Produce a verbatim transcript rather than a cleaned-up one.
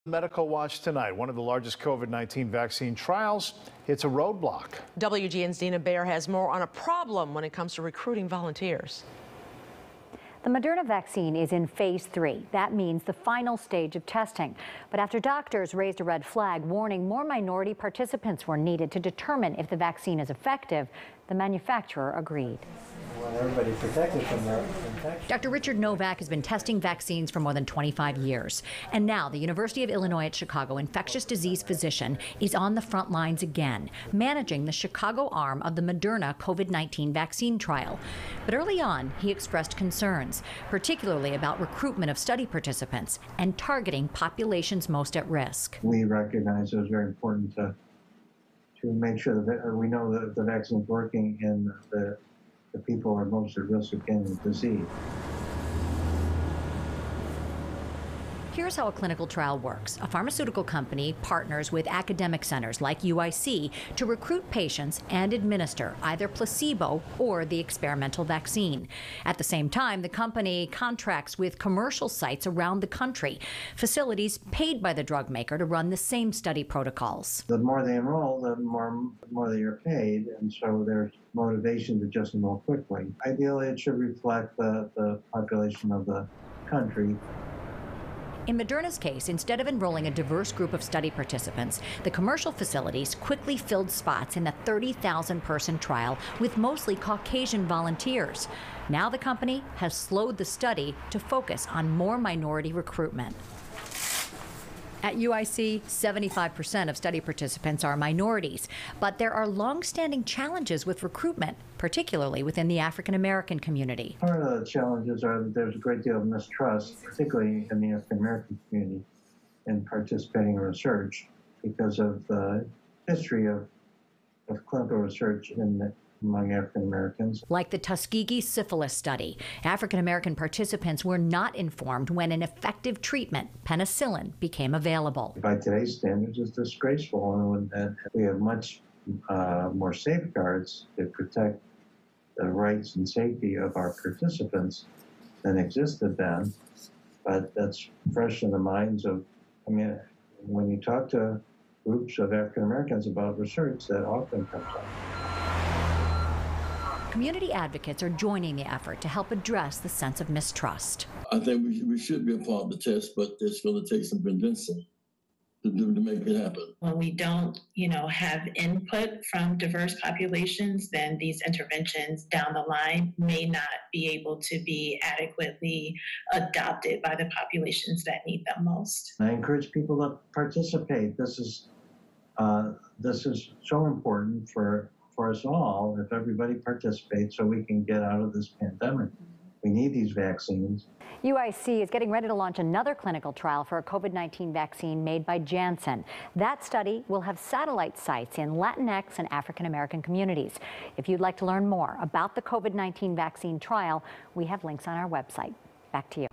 Medical Watch tonight. One of the largest COVID nineteen vaccine trials hits a roadblock. W G N's Dina Baer has more on a problem when it comes to recruiting volunteers. The Moderna vaccine is in phase three. That means the final stage of testing. But after doctors raised a red flag warning more minority participants were needed to determine if the vaccine is effective, the manufacturer agreed. Want everybody protected from the infection. Doctor Richard Novak has been testing vaccines for more than twenty-five years. And now the University of Illinois at Chicago infectious disease physician is on the front lines again, managing the Chicago arm of the Moderna COVID nineteen vaccine trial. But early on, he expressed concerns, particularly about recruitment of study participants and targeting populations most at risk. We recognize it was very important to, to make sure that we know that the vaccine is working and the the people are most at risk of getting the disease. Here's how a clinical trial works. A pharmaceutical company partners with academic centers like U I C to recruit patients and administer either placebo or the experimental vaccine. At the same time, the company contracts with commercial sites around the country, facilities paid by the drug maker to run the same study protocols. The more they enroll, the more, more they are paid, and so there's motivation to just enroll quickly. Ideally, it should reflect the, the population of the country. In Moderna's case, instead of enrolling a diverse group of study participants, the commercial facilities quickly filled spots in the thirty thousand person trial with mostly Caucasian volunteers. Now the company has slowed the study to focus on more minority recruitment. At U I C, seventy-five percent of study participants are minorities, but there are long-standing challenges with recruitment, particularly within the African American community. Part of the challenges are that there's a great deal of mistrust, particularly in the African American community, in participating in research because of the history of, of clinical research in the among African Americans. Like the Tuskegee syphilis study, African American participants were not informed when an effective treatment, penicillin, became available. By today's standards, it's disgraceful, and we have much uh, more safeguards to protect the rights and safety of our participants than existed then. But that's fresh in the minds of, I mean, when you talk to groups of African Americans about research, that often comes up. Community advocates are joining the effort to help address the sense of mistrust. I think we, we should be a part of the test, but it's going to take some convincing to, do, to make it happen. When we don't, you know, have input from diverse populations, then these interventions down the line may not be able to be adequately adopted by the populations that need them most. I encourage people to participate. This is, uh, this is so important for for us all if everybody participates so we can get out of this pandemic. We need these vaccines. U I C is getting ready to launch another clinical trial for a COVID nineteen vaccine made by Janssen. That study will have satellite sites in Latinx and African American communities. If you'd like to learn more about the COVID nineteen vaccine trial, we have links on our website. Back to you.